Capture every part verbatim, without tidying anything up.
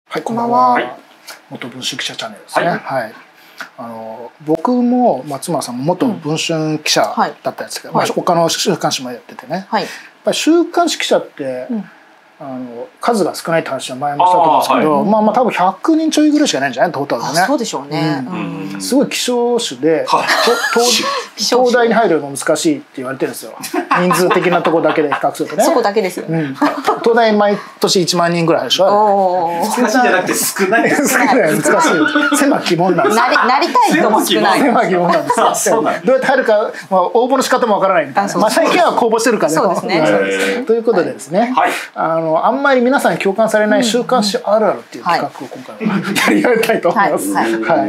はい、こんばんは。元文春記者チャンネルですね。はい。はい、あの僕も松村さんも元文春記者だったんですけど、うんはい、まあ他の週刊誌もやっててね。はい、やっぱり週刊誌記者って。うんあの数が少ないって話は前もしたと思うんですけど、はい、まあまあ多分ひゃくにんちょいぐらいしかないんじゃないトータルでね。 そうでしょうね。 うんうん、すごい希少種で、はい、東大に入るのも難しいって言われてるんですよ。人数的なところだけで比較するとね。 そこだけですよね。うん、 東大毎年いちまんにんぐらいでしょ。 難しいんじゃなくて少ない。 少ない難しい。狭き門なんです。 なりなりたい人も少ない。 狭き門なんですよ。どうやって入るか、まあ応募の仕方もわからないみたいな。まあ最近は公募してるからね。 そうですね。 ということでですね。あのあんまり皆さん共感されない週刊誌あるあるっていう企画を今回はやりたいと思います。はい。はい、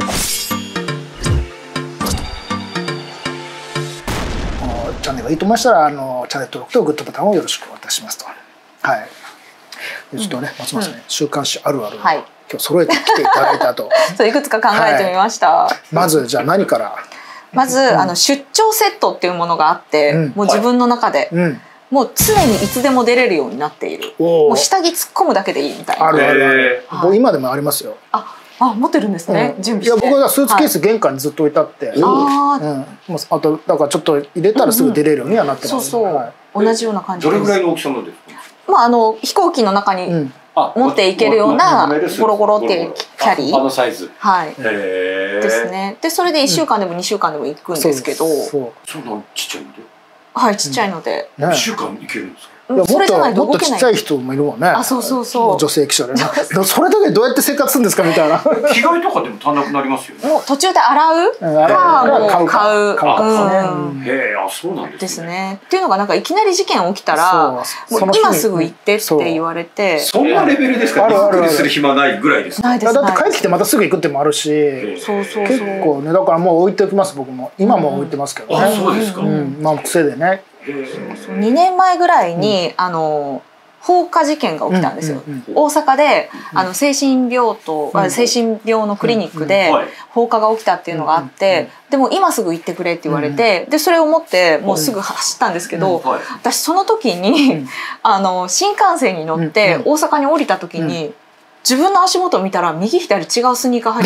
チャンネルがいいと思いましたらあのチャンネル登録とグッドボタンをよろしくお渡ししますと。はい。ちょっとね松村さんね週刊誌あるあるを今日揃えてきていただいたと。 そういくつか考えてみました。 まずじゃあ何から。 まずあの出張セットっていうものがあってもう自分の中で。もう常にいつでも出れるようになっている。もう下着突っ込むだけでいいみたいな。 あるあるある。僕今でもありますよ。 あ、あ持ってるんですね。準備して。 いや僕はスーツケース玄関にずっと置いてあって。ああとだからちょっと入れたらすぐ出れるようにはなってます。 そうそう。同じような感じ。 どれぐらいの大きさなんですか。 まああの飛行機の中に持っていけるようなゴロゴロっていうキャリー。 あのサイズ。 はい。ですね。でそれでいっしゅうかんでもにしゅうかんでも行くんですけど。 そんなちっちゃいので。 はいちっちゃいので。 いっしゅうかんいけるんですか。 もっともっとちっちゃい人もいるもんね。 あ、そうそうそう。 女性記者でね。それだけどうやって生活するんですかみたいな。 着替えとかでも足んなくなりますよね。 もう途中で洗うかもう買う。 買う。へえ、あ、そうなんですね。っていうのがなんかいきなり事件起きたら、もう今すぐ行ってって言われて。 そんなレベルですか。びっくりする暇ないぐらいです。 ないです。 だって帰ってきてまたすぐ行くってもあるし。 そうそうそう。 結構ねだからもう置いておきます僕も。今も置いてますけどね。 あ、そうですか。 うん、まあ癖でね。 にねんまえぐらいにあの放火事件が起きたんですよ。大阪であの精神病棟精神病のクリニックで放火が起きたっていうのがあって、でも今すぐ行ってくれって言われて、でそれを持ってもうすぐ走ったんですけど、私その時にあの新幹線に乗って大阪に降りた時に。自分の足元を見たら右左違うスニーカー履いて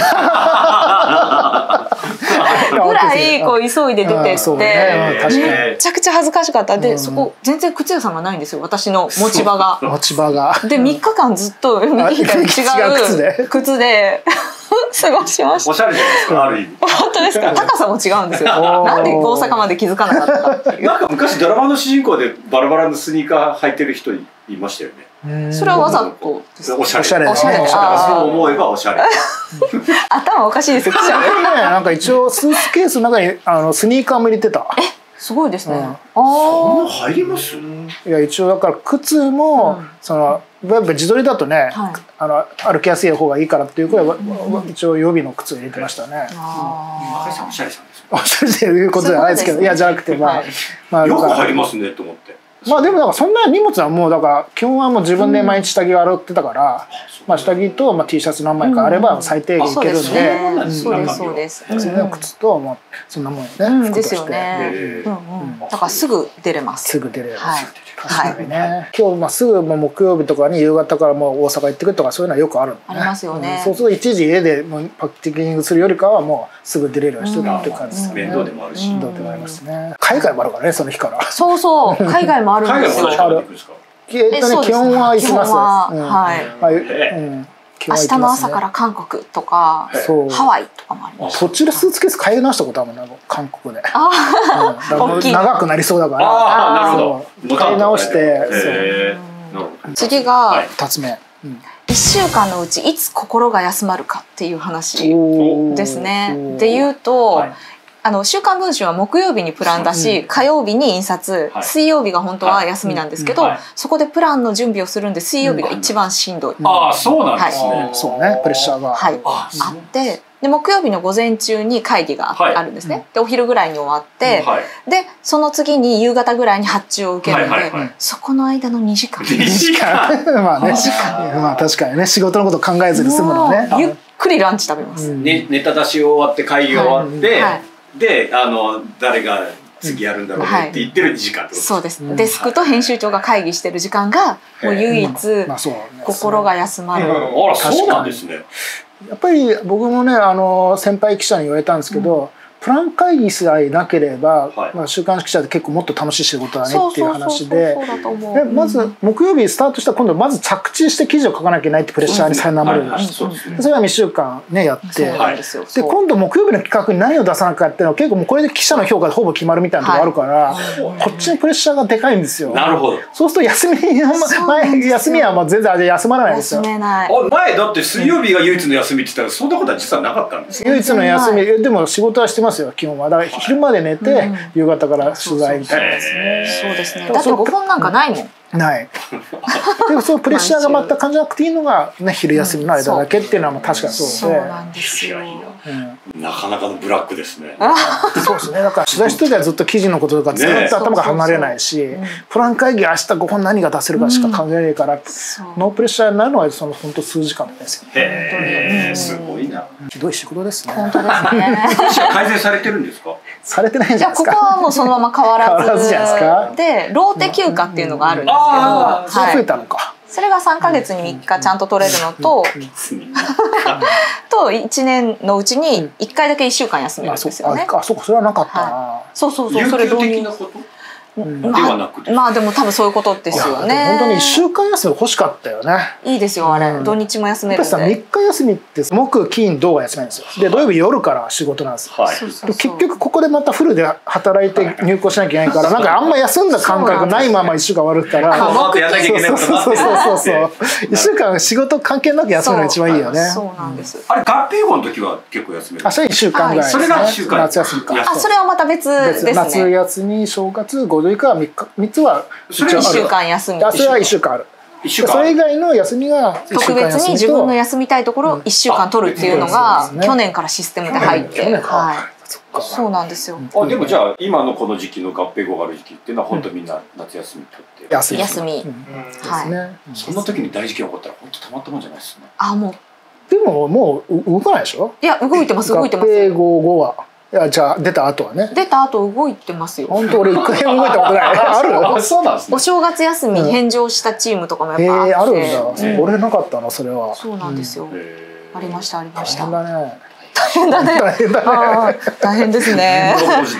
たぐらいこう急いで出てってめちゃくちゃ恥ずかしかった。でそこ全然靴屋さんがないんですよ私の持ち場が。 持ち場がでみっかかんずっと右左違う靴で過ごしました。 おしゃれじゃないですかある意味。 本当ですか。高さも違うんですよ。なんで大阪まで気づかなかったかっていう。 なんか昔ドラマの主人公でバラバラのスニーカー履いてる人いましたよね。 それはわざとですか。 おしゃれ。 おしゃれ。 そう思えばおしゃれ。 頭おかしいですよ。 なんか一応スーツケースの中にあのスニーカーも入れてた。 え、すごいですね。 ああ。入ります。 いや一応だから靴もそのやっぱ自撮りだとね、あの歩きやすい方がいいからっていうくらい一応予備の靴を入れてましたね。 ああ。おしゃれさんです。 おしゃれっていうことじゃないですけど、いやじゃなくてまあまあよく入りますねと思って。 まあでもなんかそんな荷物はもうだから基本はもう自分で毎日下着を洗ってたから、まあ下着とまあ T シャツ何枚かあれば最低限いけるんで、 そうですそうです。 靴ともうそんなもんね。 ですよね。だからすぐ出れます。 すぐ出れます。確かにね。今日まあすぐ木曜日とかに夕方からもう大阪行ってくるとかそういうのはよくある。 ありますよね。 そうすると一時家でパッキングするよりかはもうすぐ出れるようにしてるっていう感じですね。 面倒でもあるし。 面倒でもありますね。海外もあるからねその日から。 そうそう海外もあるんですよ。 えっとね基本は行きます。 はい。明日の朝から韓国とかハワイとかもあります。 途中でスーツケース買い直したことあるもんね韓国で。長くなりそうだから。 ああなるほど。 買い直して。 次が二つ目。 いっしゅうかんのうちいつ心が休まるかっていう話ですね。で言うと。あの週刊文春は木曜日にプランだし火曜日に印刷水曜日が本当は休みなんですけどそこでプランの準備をするんで水曜日が一番しんどい。 ああそうなんですね。 そうねプレッシャーがあってで木曜日の午前中に会議があるんですね。でお昼ぐらいに終わってでその次に夕方ぐらいに発注を受けるのでそこの間のにじかん。 にじかんまあねまあ確かにね仕事のこと考えずに済むのね。 ゆっくりランチ食べます。 ネタ出し終わって会議終わって。であの誰が次やるんだろうねって言ってる時間ってことですか。 そうです。デスクと編集長が会議してる時間がもう唯一心が休まる。 あら、そうなんですね。 やっぱり僕もね、あの先輩記者に言われたんですけど、プラン会議さえなければ、はい、まあ週刊誌記者って結構もっと楽しい仕事だねっていう話で、まず木曜日スタートしたら今度まず着地して記事を書かなきゃいけないってプレッシャーにさえなまれるんですよ。それはにしゅうかんねやって、で今度木曜日の企画に何を出さなきゃっていうのは結構もうこれで記者の評価でほぼ決まるみたいなところあるから、はい、こっちのプレッシャーがでかいんですよ。 なるほど。 そうすると休み前休みはもう全然休まらないですよ。 休めない。 前だって水曜日が唯一の休みって言ったらそんなことは実はなかったんですよ。 唯一の休みでも仕事はしてますよ基本は。だから昼まで寝て、うん、夕方から取材みたいなですね。 そうですね。だってごほんなんかないもん。 ない。でそのプレッシャーが全く感じなくていいのがね昼休みの間だけっていうのは確かにそうで。 そうなんですよ。 うん、なかなかのブラックですね。 そうですね。だから取材してる時はずっと記事のこととかずっと頭が離れないし、プラン会議明日ごほん何が出せるかしか考えないから、うん、ノープレッシャーになるのはその本当数時間ですよ。 へえ、すごいな。 ひどい仕事ですね。 本当ですね。 少しは改善されてるんですか？ されてないんじゃないですか。 ここはもうそのまま変わらず。 変わらずじゃないですか。 で、ローテ休暇っていうのがあるんですけど、 ああ、増えたのか。 それがさんかげつにみっかちゃんと取れるのと、といちねんのうちにいっかいだけいっしゅうかん休めるんですよね。 あ、そうか、それはなかったな。 そうそうそう、それ導入。まあでも多分そういうことですよね。 本当にいっしゅうかん休み欲しかったよね。 いいですよあれ。土日も休めるんで。 みっか休みって木金土が休めるんですよ。で土曜日夜から仕事なんですよ。結局ここでまたフルで働いて入校しなきゃいけないからなんかあんま休んだ感覚ないままいっしゅうかん終わるから。そうそうそうそうそう。いっしゅうかん仕事関係なく休むのが一番いいよね。 そうなんです。 あれ合併後の時は結構休める。 あ、それいっしゅうかんぐらい。 それがいっしゅうかん。 夏休みか。 あ、それはまた別ですね。 夏休み、正月、ゴールデンウィークはみっか。みっつはそれいっしゅうかん休み。 それはいっしゅうかんある。それ以外の休みが特別に自分の休みたいところいっしゅうかん取るっていうのが去年からシステムで入って、そうなんですよ。 あ、でもじゃあ今のこの時期の合併後がある時期っていうのは本当みんな夏休み取って休み。 はい。そんな時に大事件起こったら本当たまったもんじゃないですね。 あ、もう。 でももう動かないでしょ？ いや動いてます動いてます。 合併後後は。いやじゃあ出た後はね。 出た後動いてますよ。 本当俺一回も動いたことない。ある？ そうなんですね。 お正月休みに返上したチームとかもやっぱあって。 あるんだ。俺なかったなそれは。 そうなんですよ。ありましたありました。 大変だね。 大変だね。大変だね。大変ですね。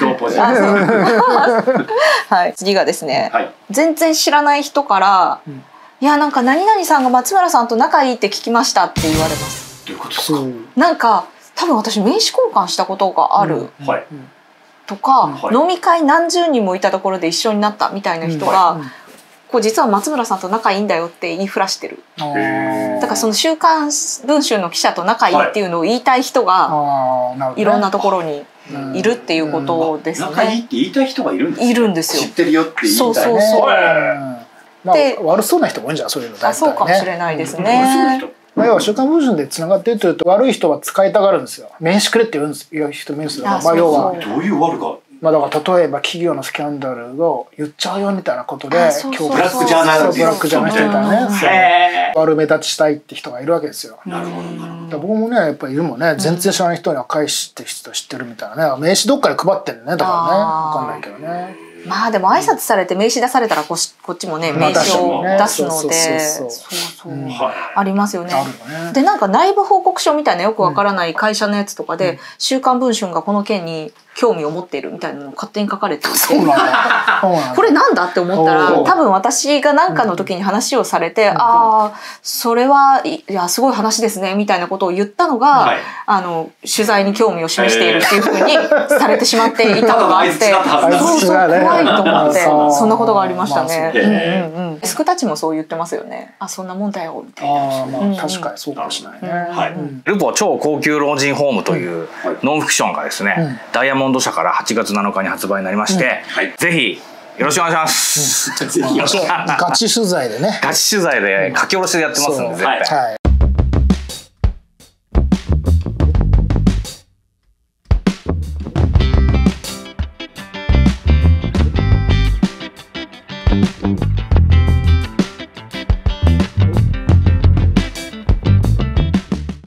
はい次がですね。全然知らない人からいやなんか何々さんが松村さんと仲いいって聞きましたって言われます。 どういうことですか？ なんか。多分私名刺交換したことがあるとか飲み会何十人もいたところで一緒になったみたいな人がこう実は松村さんと仲いいんだよって言いふらしてる。だからその週刊文春の記者と仲いいっていうのを言いたい人がいろんなところにいるっていうことですね。 仲いいって言いたい人がいるんですよ。 いるんですよ。 知ってるよって言いたい。 そうそうそう。 で悪そうな人も多いんじゃんそういうの大体ね。 そうかもしれないですね。 要は週刊文春でつながってるというと悪い人は使いたがるんですよ。名刺くれって言うんですよ人名刺だからまあ要はどういう悪がまあだから例えば企業のスキャンダルを言っちゃうよみたいなことで今日ブラックジャーナルブラックジャーナルみたいなね悪目立ちしたいって人がいるわけですよ。 なるほどなるほど。僕もねやっぱりいるもんね全然知らない人には返して人知ってるみたいなね名刺どっかで配ってるねだからね分かんないけどね。 まあでも挨拶されて名刺出されたらこっちもね名刺を出すのでそうそうありますよね。でなんか内部報告書みたいなよくわからない会社のやつとかで「週刊文春がこの件に興味を持っている」みたいなのを勝手に書かれていてこれなんだって思ったら多分私が何かの時に話をされて「ああそれはいやすごい話ですね」みたいなことを言ったのがあの取材に興味を示しているっていうふうにされてしまっていたのがあってそうそう怖いと思ってそんなことがありましたね。デスクたちもそう言ってますよね。あそんなもんだよみたいな。 あまあ確かにそうかもしれないね。 ルポ超高級老人ホームというノンフィクションがですねダイヤモンド社からはちがつなのかに発売になりましてぜひよろしくお願いします。 ガチ取材でね。 ガチ取材で書き下ろしでやってますんで絶対。